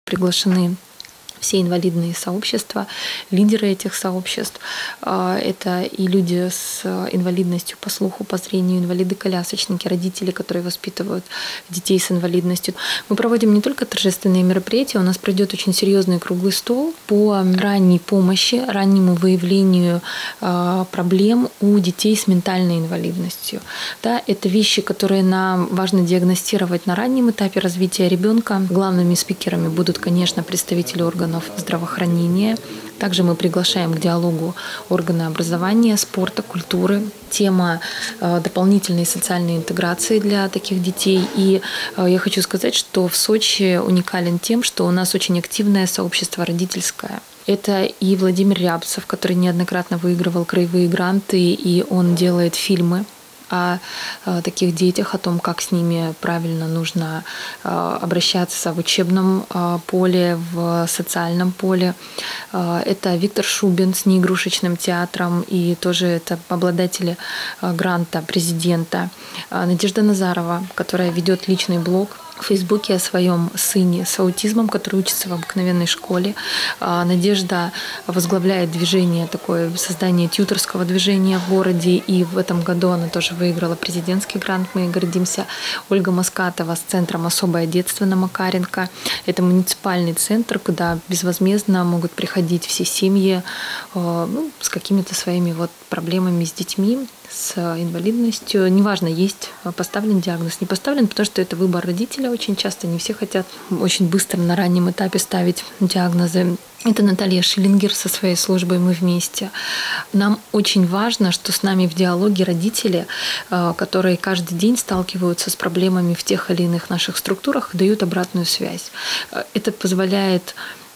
приглашены все инвалидные сообщества, лидеры этих сообществ. Это и люди с инвалидностью по слуху, по зрению, инвалиды-колясочники, родители, которые воспитывают детей с инвалидностью. Мы проводим не только торжественные мероприятия, у нас пройдет очень серьезный круглый стол по ранней помощи, раннему выявлению проблем у детей с ментальной инвалидностью. Да, это вещи, которые нам важно диагностировать на раннем этапе развития ребенка. Главными спикерами будут, конечно, представители органов здравоохранения. Также мы приглашаем к диалогу органы образования, спорта, культуры. Тема дополнительной социальной интеграции для таких детей. И я хочу сказать, что в Сочи уникален тем, что у нас очень активное сообщество родительское. Это и Владимир Рябцев, который неоднократно выигрывал краевые гранты, и он делает фильмы о таких детях, о том, как с ними правильно нужно обращаться в учебном поле, в социальном поле. Это Виктор Шубин с неигрушечным театром, и тоже это обладатели гранта президента. Надежда Назарова, которая ведет личный блог в Фейсбуке о своем сыне с аутизмом, который учится в обыкновенной школе. Надежда возглавляет движение, такое создание тьюторского движения в городе, и в этом году она тоже выиграла президентский грант, мы ей гордимся. Ольга Маскатова с центром «Особое детство» на Макаренко. Это муниципальный центр, куда безвозмездно могут приходить все семьи с какими-то своими проблемами с детьми, с инвалидностью. Неважно, есть поставлен диагноз, не поставлен, потому что это выбор родителя. Очень часто не все хотят очень быстро на раннем этапе ставить диагнозы. Это Наталья Шиллингер со своей службой «Мы вместе». Нам очень важно, что с нами в диалоге родители, которые каждый день сталкиваются с проблемами в тех или иных наших структурах, дают обратную связь. Это позволяет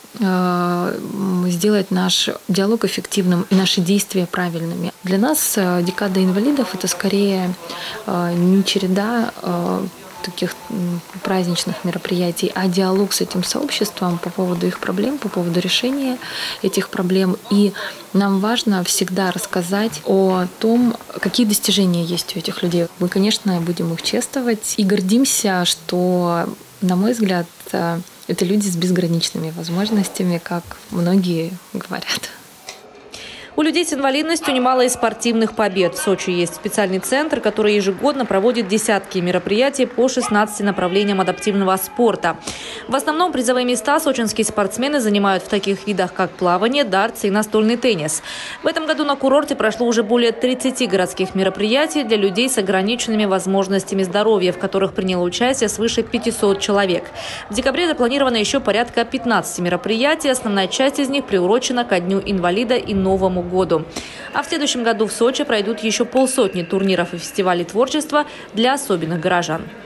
сделать наш диалог эффективным и наши действия правильными. Для нас декада инвалидов — это скорее не череда таких праздничных мероприятий, а диалог с этим сообществом по поводу их проблем, по поводу решения этих проблем. И нам важно всегда рассказать о том, какие достижения есть у этих людей. Мы, конечно, будем их чествовать и гордимся, что, на мой взгляд, это люди с безграничными возможностями, как многие говорят. У людей с инвалидностью немало и спортивных побед. В Сочи есть специальный центр, который ежегодно проводит десятки мероприятий по 16 направлениям адаптивного спорта. В основном призовые места сочинские спортсмены занимают в таких видах, как плавание, дартс и настольный теннис. В этом году на курорте прошло уже более 30 городских мероприятий для людей с ограниченными возможностями здоровья, в которых приняло участие свыше 500 человек. В декабре запланировано еще порядка 15 мероприятий. Основная часть из них приурочена ко Дню инвалида и Новому году. А в следующем году в Сочи пройдут еще полсотни турниров и фестивалей творчества для особенных горожан.